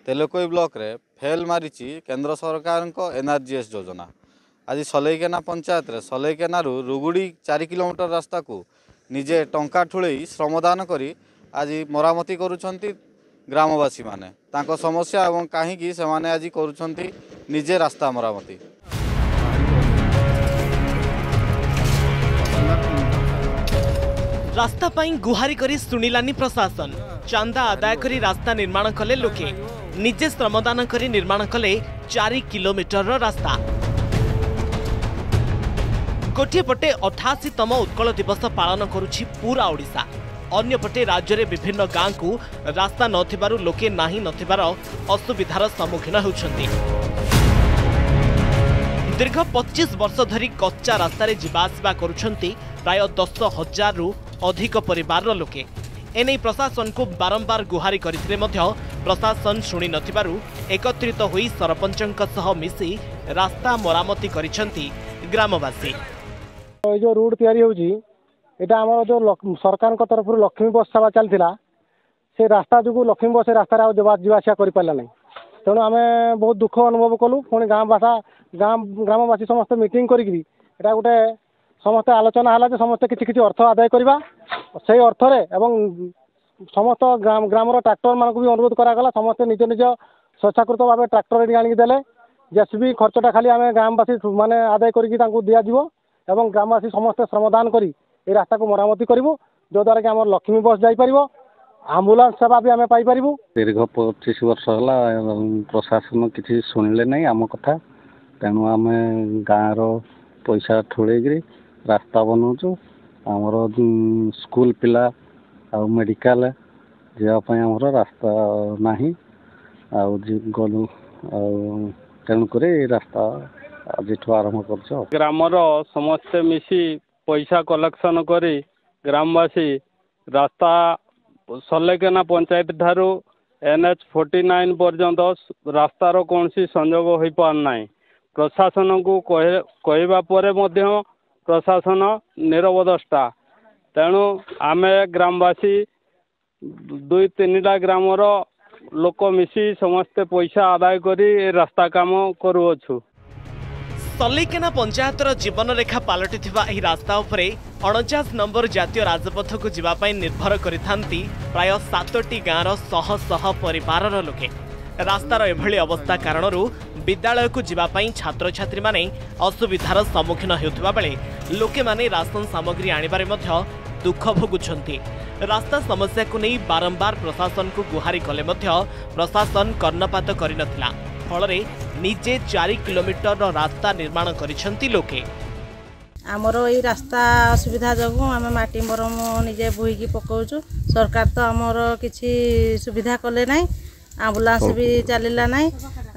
तेलकोई block रे fail मारिची केंद्र सरकार को एनआरजीएस योजना। आज सलैकेना पंचायत रे सलैकेना रुगुड़ी 4 किलोमीटर रास्ता को निजे टंका ठुले श्रमदान करी आज मरामती करुछंती ग्रामवासी माने तांको समस्या एवं कहीं से माने आज करुछंती निजे रास्ता मरामती। रास्ता पाई गुहारी करी सुनिलानी प्रशासन। चांदा आदाय करी रास्ता निर्माण कले लोके निजे श्रमदान करी निर्माण कले 4 किलोमीटर रास्ता। गोटे पटे 88तम उत्कल दिवस पालन करुछि पूरा ओडिशा। अन्य पटे राज्य रे विभिन्न गांव को रास्ता नथिबारु लोके नाही नथिबार असुविधार सम्मुखीन होउछंती। दीर्घ 25 वर्ष धरी कच्चा रास्ता रे जीवा आसवा करुछंती प्राय 10,000 रु अधिक परिवार लोके। एने प्रशासन को बारंबार गुहारी करथिले मध्य प्रशासन शुणी नथिबारु एकत्रित होई सरपंचक सह मिसी रास्ता मरामती करिसंती ग्रामवासी। जो रोड तैयारी होउची एटा हमर जो सरकार को तरफ लक्ष्मी बस सेवा चलथिला से रास्ता जो लक्ष्मी बस रास्ता रे जीवासिया करि पाला नै। तेणु आम बहुत दुख अनुभव कलु। पुणी ग्रामवासी समस्त मीटिंग करी एटा गोटे समस्त आलोचना है समस्त किसी अर्थ आदाय करवा से अर्थ रे एवं समस्त ग्रामर ट्रैक्टर मानक भी अनुरोध करागला समस्त निज निज स्वेच्छाकृत भाव ट्रैक्टर आनिक देले जेसीबी खर्चटा खाली आम ग्रामवासी माने आदाय करके दिज्व एवं ग्रामवासी समस्त श्रमदान करी ए रास्ता को मरामती करूँ जो द्वारा कि आम लक्ष्मी बस जापर आम्बुलांस सेवा भी आम पाइपर। दीर्घ 25 वर्ष है प्रशासन किसी शुणिले नहीं आम कथा। तेणु आम गाँव पैसा ठुड़े रास्ता बनाऊँ आमर स्कूल पिला आ मेडिकल जावाई आमर रास्ता नहीं गलु तेणुक रास्ता आज आरंभ कर ग्रामर समस्ते मिसी पैसा कलेक्शन करी ग्रामवासी रास्ता सलैकेना पंचायत ठारू NH49 पर्यंत रास्तार कौन सी संजोग हो पारना। प्रशासन को कहवा पर मध्य प्रशासन निरवदष्टा। तेणु आम ग्रामवासी 2-3टा ग्रामर लोक मिसी समस्ते पैसा आदाय करी रास्ता काम करूछु। सलैकेना पंचायतर जीवन रेखा पलटि रास्ता उपरे 49 नंबर जातीय राजपथ को जीवाई निर्भर करिथांती प्राय 7टी गाँवर शह शह परिवार लोके। रास्तार एभली अवस्था कारणरू विद्यालय को जीवाई छात्र छात्री माने असुविधार सम्मुखीन हेउथिबा बेले लोके माने राशन सामग्री आनिबारे मध्य दुख भोगुछंती। रास्ता समस्या को नहीं बारंबार प्रशासन को गुहारी कले मध्य प्रशासन कर्णपात करिनथिला। फलरे निजे 4 किलोमीटर रास्ता निर्माण करिसंती लोके। आमर ये रास्ता असुविधा जो आम माटी मरम निजे बोहीकी पकाउछु। सरकार तो आमर किसी सुविधा कले ना। आम्बुलांस भी चलला ना।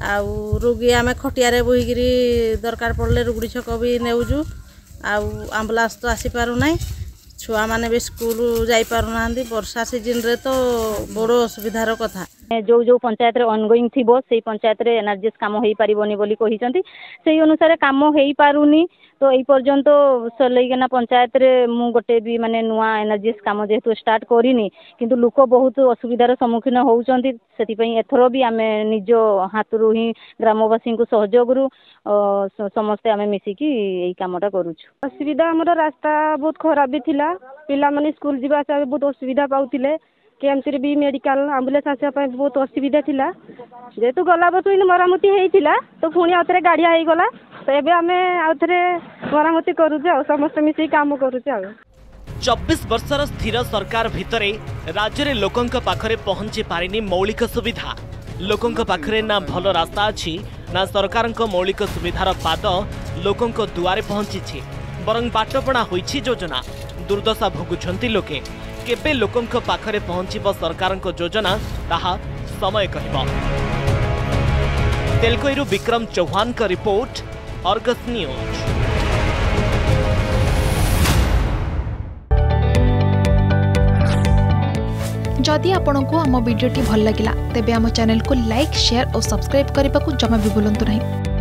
रोगी आम खटिया बोहीकी दरकार पड़े रुगुड़ी छक भी नेउजु। आम्बुलांस तो आसी पारु ना। छुआ माने भी स्कूल जाई पारु ना। वर्षा सीजन रे तो बड़ असुविधार कथा। जो जो पंचायत रे ऑनगोइंग थी से पंचायत रे एनआरजीएस काम हो पारिबनी बोली कहिसंती। से अनुसार काम हो पारुनी। तो यही पर्यंत सलैकेना पंचायत रे मु गोटे भी माने नुआ एनआरजीएस काम जेहेतु स्टार्ट करिनी किंतु लोक बहुत असुविधार सम्मुखीन होउचंती। सेति पई एथरो भी आमे निज हाथरू ही ग्रामवासी को सहयोग रु समस्ते आमे मिसिकी एई कामटा करूछु। असुविधा हमर रास्ता बहुत खराब भी थिला। पिला माने स्कूल जीवा से बहुत असुविधा पाउथिले। केएमसी भी मेडिकल आम्बुलांस आसा बहुत असुविधा थिला। जेहेतु गला बस मरामती होइतिला तो पुणी आउथरे गाड़िया हो गला। तो एबे आमे आउथरे मरामती करूचे आ समस्त मिसी काम करूचे आ। 24 वर्षर स्थिर सरकार भितरे राज्य रे लोकंक पाखरे पहुंची पारिनी मौलिक सुविधा। लोकंक पाखरे ना भल रास्ता अछि ना सरकारंक मौलिक सुविधार पाद लोकंक दुआरे पहुंची बरं बाटपणा होइछि योजना। दुर्दशा भोगुछंती लोके। केबे लोकंक पाखरे पहुंचीब सरकारंक योजना ताहा समय कहिबो। तेलकोईरु विक्रम चौहान का रिपोर्ट, अर्गस न्यूज। जदि आपंक आम भिडी भल लगा तेब आम चैनल को लाइक, शेयर और सब्सक्राइब करने को जमा भी भूलु नहीं।